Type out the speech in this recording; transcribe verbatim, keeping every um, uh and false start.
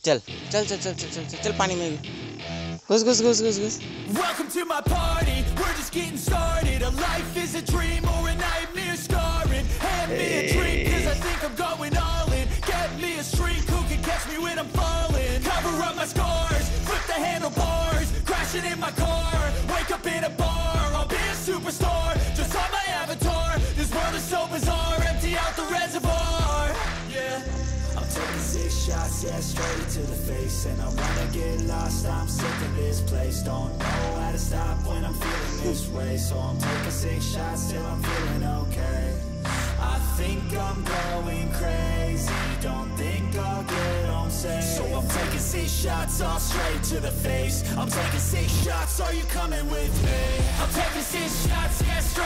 चल चल चल चल चल चल चल, चल पानी में घुस घुस घुस घुस घुस। Welcome to my party, we're just getting started. A life is a dream or a nightmare scarring. Hand me a drink cause I think I'm going all in. Get me a shrink who can catch me when I'm falling. Cover up my scars, flip the handlebars. Crashing in my car, wake up in a bar. I'll be a superstar, just on my avatar. This world is so bizarre, empty out the reservoir. Yeah, I'm taking six shots, yeah, straight to the face. And I wanna get lost, I'm sick of this place. Don't know how to stop when I'm feeling this way. So I'm taking six shots till I'm feeling okay. I think I'm going crazy, don't think I'll get on safe. So I'm taking six shots all straight to the face. I'm taking six shots, are you coming with me? I'm taking six shots, yeah, straight